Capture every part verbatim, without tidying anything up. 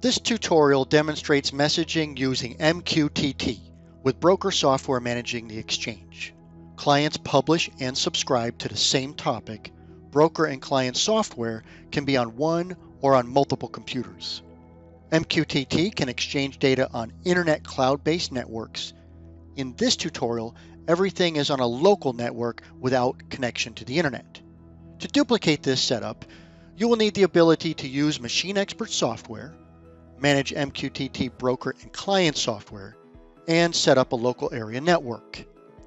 This tutorial demonstrates messaging using M Q T T with broker software managing the exchange. Clients publish and subscribe to the same topic. Broker and client software can be on one or on multiple computers. M Q T T can exchange data on internet cloud-based networks. In this tutorial, everything is on a local network without connection to the internet. To duplicate this setup, you will need the ability to use Machine Expert software, manage M Q T T broker and client software, and set up a local area network.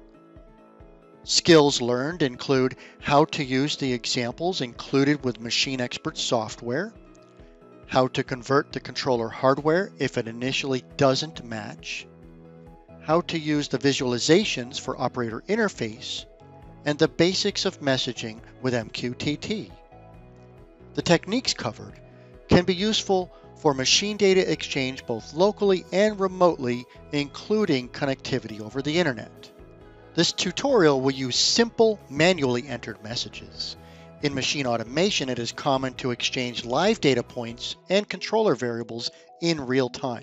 Skills learned include how to use the examples included with Machine Expert software, how to convert the controller hardware if it initially doesn't match, how to use the visualizations for operator interface, and the basics of messaging with M Q T T. The techniques covered can be useful for machine data exchange both locally and remotely, including connectivity over the internet. This tutorial will use simple, manually entered messages. In machine automation, it is common to exchange live data points and controller variables in real time.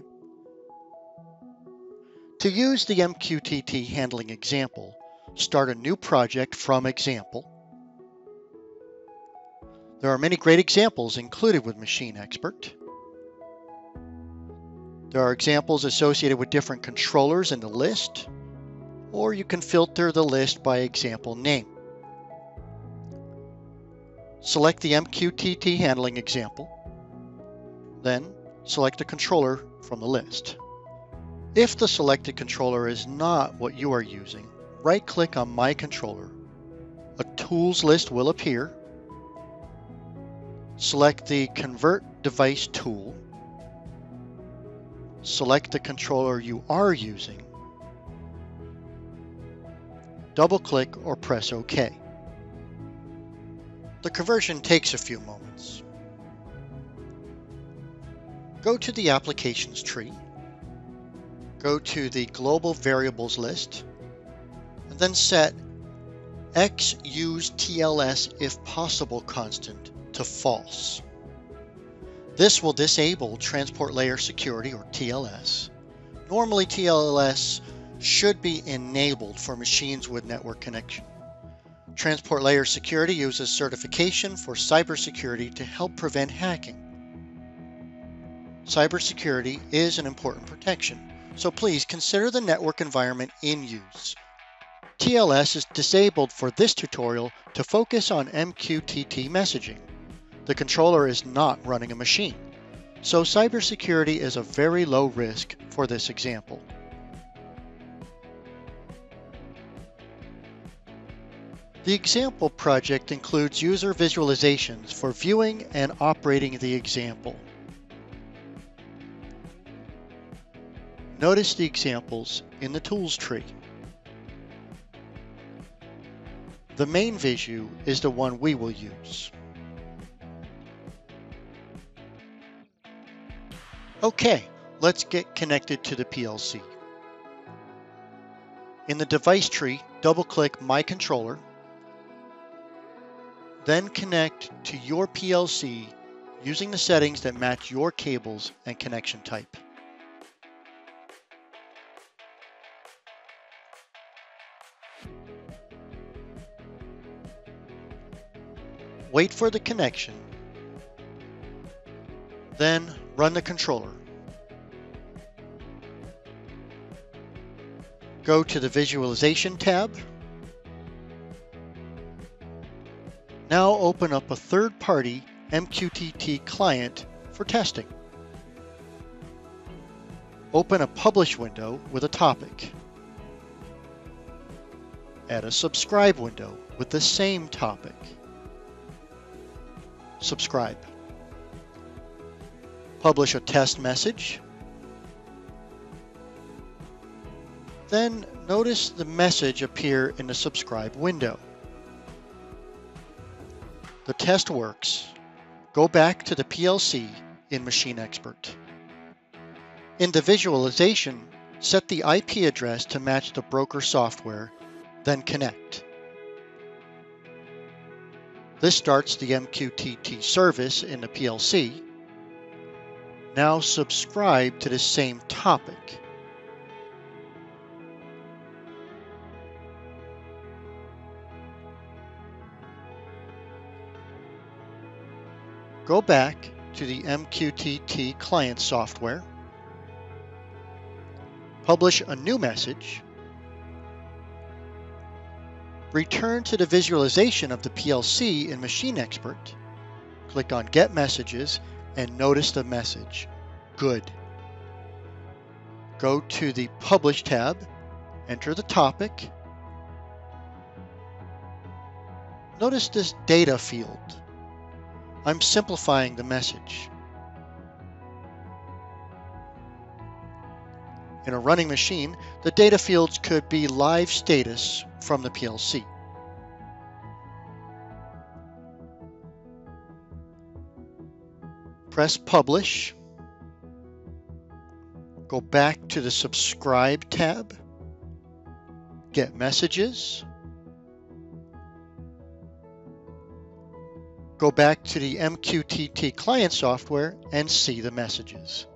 To use the M Q T T handling example, start a new project from example. There are many great examples included with Machine Expert. There are examples associated with different controllers in the list, or you can filter the list by example name. Select the M Q T T handling example, then select a controller from the list. If the selected controller is not what you are using, right-click on My Controller. A tools list will appear. Select the Convert Device tool. Select the controller you are using. Double-click or press OK. The conversion takes a few moments. Go to the Applications tree. Go to the Global Variables list, and then set X use T L S if possible constant to false. This will disable Transport Layer Security, or T L S. Normally T L S should be enabled for machines with network connection. Transport Layer Security uses certification for cybersecurity to help prevent hacking. Cybersecurity is an important protection, so please consider the network environment in use. T L S is disabled for this tutorial to focus on M Q T T messaging. The controller is not running a machine, so cybersecurity is a very low risk for this example. The example project includes user visualizations for viewing and operating the example. Notice the examples in the tools tree. The main visu is the one we will use. Okay, let's get connected to the P L C. In the device tree, double-click My Controller, then connect to your P L C using the settings that match your cables and connection type. Wait for the connection, then run the controller. Go to the Visualization tab. Now open up a third-party M Q T T client for testing. Open a Publish window with a topic. Add a Subscribe window with the same topic. Subscribe. Publish a test message. Then notice the message appear in the subscribe window. The test works. Go back to the P L C in Machine Expert. In the visualization, set the I P address to match the broker software, then connect. This starts the M Q T T service in the P L C. Now subscribe to the same topic. Go back to the M Q T T client software, publish a new message, return to the visualization of the P L C in Machine Expert, click on Get Messages, and notice the message, Good. Go to the Publish tab, enter the topic. Notice this data field. I'm simplifying the message. In a running machine, the data fields could be live status from the P L C. Press Publish. Go back to the Subscribe tab. Get Messages. Go back to the M Q T T client software and see the messages.